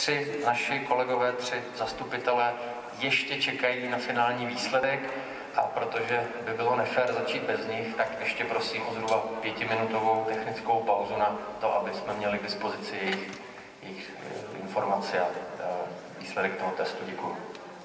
tři naši kolegové, tři zastupitelé ještě čekají na finální výsledek a protože by bylo nefér začít bez nich, tak ještě prosím o zhruba 5minutovou technickou pauzu na to, aby jsme měli k dispozici jejich informace a výsledek toho testu. Děkuji.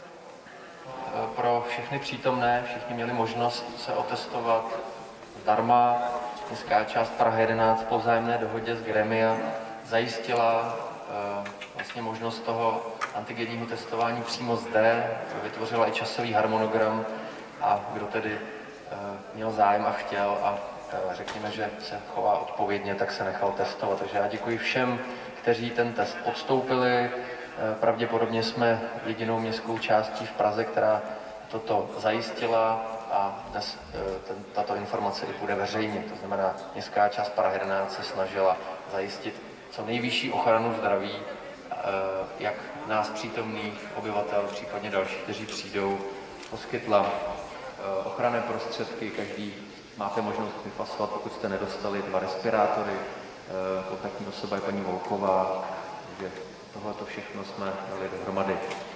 Pro všechny přítomné, všichni měli možnost se otestovat zdarma. Městská část Praha 11 po vzájemné dohodě z Gremia zajistila vlastně možnost toho antigenního testování přímo zde, vytvořila i časový harmonogram a kdo tedy měl zájem a chtěl a řekněme, že se chová odpovědně, tak se nechal testovat. Takže já děkuji všem, kteří ten test podstoupili. Pravděpodobně jsme jedinou městskou částí v Praze, která toto zajistila a dnes tato informace i bude veřejně. To znamená, městská část Praha 11 se snažila zajistit co nejvyšší ochranu zdraví, jak nás přítomných obyvatel, případně dalších, kteří přijdou, poskytla ochranné prostředky. Každý máte možnost vyfasovat, pokud jste nedostali 2 respirátory. Kontaktní osoba je paní Volková, takže tohleto všechno jsme dali dohromady.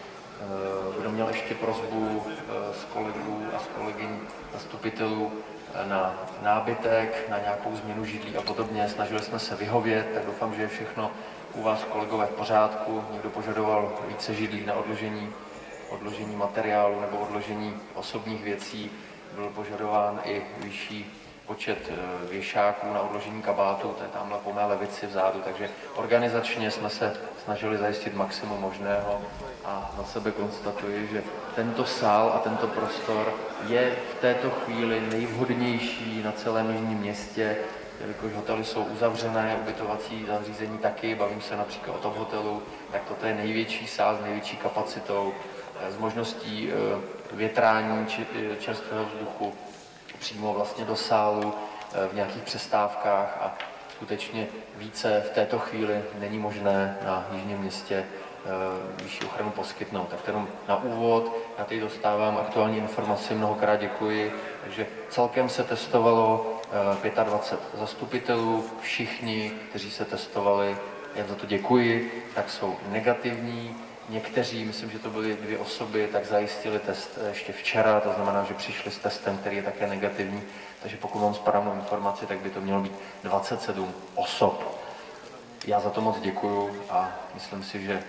Kdo měl ještě prosbu z kolegů a z kolegyň zastupitelů na nábytek, na nějakou změnu židlí a podobně, snažili jsme se vyhovět, tak doufám, že je všechno u vás, kolegové, v pořádku. Někdo požadoval více židlí na odložení materiálu nebo odložení osobních věcí. Byl požadován i vyšší počet věšáků na odložení kabátu, to je tamhle po mé levici vzadu, takže organizačně jsme se snažili zajistit maximum možného a za sebe konstatuji, že tento sál a tento prostor je v této chvíli nejvhodnější na celém jižním městě, jelikož hotely jsou uzavřené, ubytovací zařízení taky, bavím se například o Top hotelu, tak toto je největší sál s největší kapacitou, s možností větrání čerstvého vzduchu přímo vlastně do sálu v nějakých přestávkách a skutečně více v této chvíli není možné na jižním městě vyšší ochranu poskytnout. Tak jenom na úvod, já teď dostávám aktuální informaci, mnohokrát děkuji. Takže celkem se testovalo 25 zastupitelů, všichni, kteří se testovali, já za to děkuji, tak jsou negativní. Někteří, myslím, že to byly 2 osoby, tak zajistili test ještě včera, to znamená, že přišli s testem, který je také negativní, takže pokud mám správnou informaci, tak by to mělo být 27 osob. Já za to moc děkuju a myslím si, že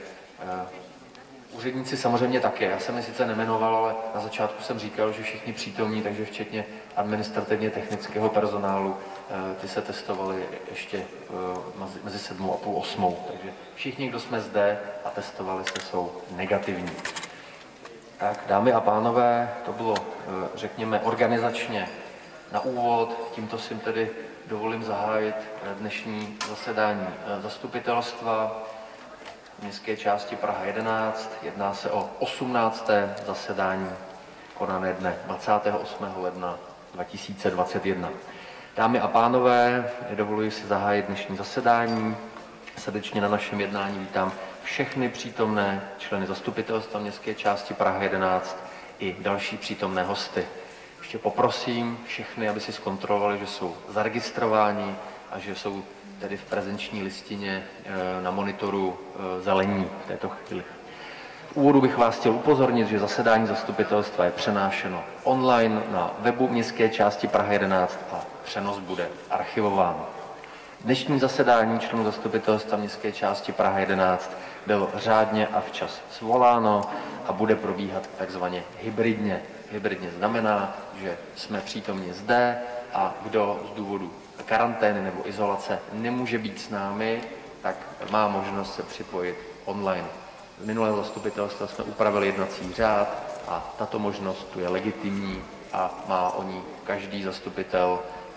úředníci samozřejmě také. Já jsem je sice nemenoval, ale na začátku jsem říkal, že všichni přítomní, takže včetně administrativně technického personálu, ty se testovali ještě mezi 7 a půl 8. Takže všichni, kdo jsme zde a testovali se, jsou negativní. Tak, dámy a pánové, to bylo, řekněme, organizačně na úvod. Tímto si tedy dovolím zahájit dnešní zasedání zastupitelstva městské části Praha 11. Jedná se o 18. zasedání konané dne 28. ledna 2021. Dámy a pánové, dovoluji si zahájit dnešní zasedání. Srdečně na našem jednání vítám všechny přítomné členy zastupitelstva městské části Praha 11 i další přítomné hosty. Ještě poprosím všechny, aby si zkontrolovali, že jsou zaregistrováni a že jsou tedy v prezenční listině na monitoru zelení v této chvíli. V úvodu bych vás chtěl upozornit, že zasedání zastupitelstva je přenášeno online na webu městské části Praha 11 a přenos bude archivován. Dnešní zasedání členů zastupitelstva městské části Praha 11 bylo řádně a včas svoláno a bude probíhat takzvaně hybridně. Hybridně znamená, že jsme přítomni zde a kdo z důvodu karantény nebo izolace nemůže být s námi, tak má možnost se připojit online. V minulém zastupitelstvu jsme upravili jednací řád a tato možnost tu je legitimní a má o ní každý zastupitel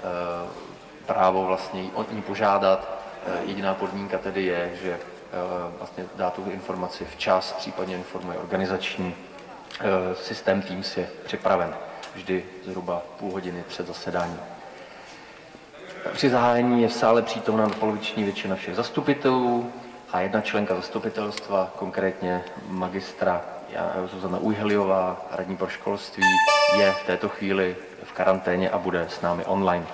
právo vlastně o ní požádat. Jediná podmínka tedy je, že vlastně dá tu informaci včas, případně informuje organizační systém Teams je připraven vždy zhruba půl hodiny před zasedáním. Při zahájení je v sále přítomná poloviční většina všech zastupitelů a 1 členka zastupitelstva, konkrétně magistra Zuzana Ujheliová, radní pro školství, je v této chvíli v karanténě a bude s námi online.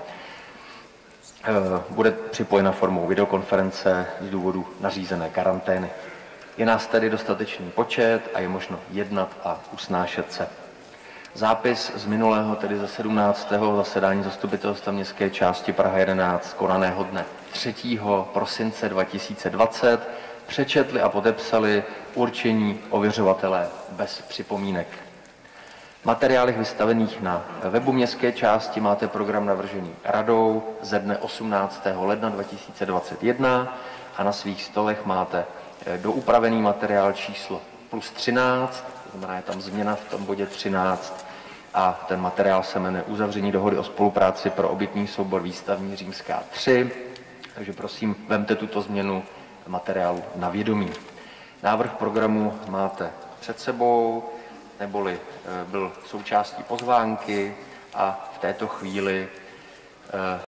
Bude připojena formou videokonference z důvodu nařízené karantény. Je nás tedy dostatečný počet a je možno jednat a usnášet se. Zápis z minulého, tedy ze 17. zasedání Zastupitelstva městské části Praha 11, konaného dne 3. prosince 2020, přečetli a podepsali určení ověřovatelé bez připomínek. V materiálech vystavených na webu městské části máte program navržený radou ze dne 18. ledna 2021 a na svých stolech máte doupravený materiál číslo +13, to znamená, je tam změna v tom bodě 13 a ten materiál se jmenuje Uzavření dohody o spolupráci pro obytný soubor výstavní římská 3, takže prosím, vemte tuto změnu materiálu na vědomí. Návrh programu máte před sebou, neboli byl součástí pozvánky a v této chvíli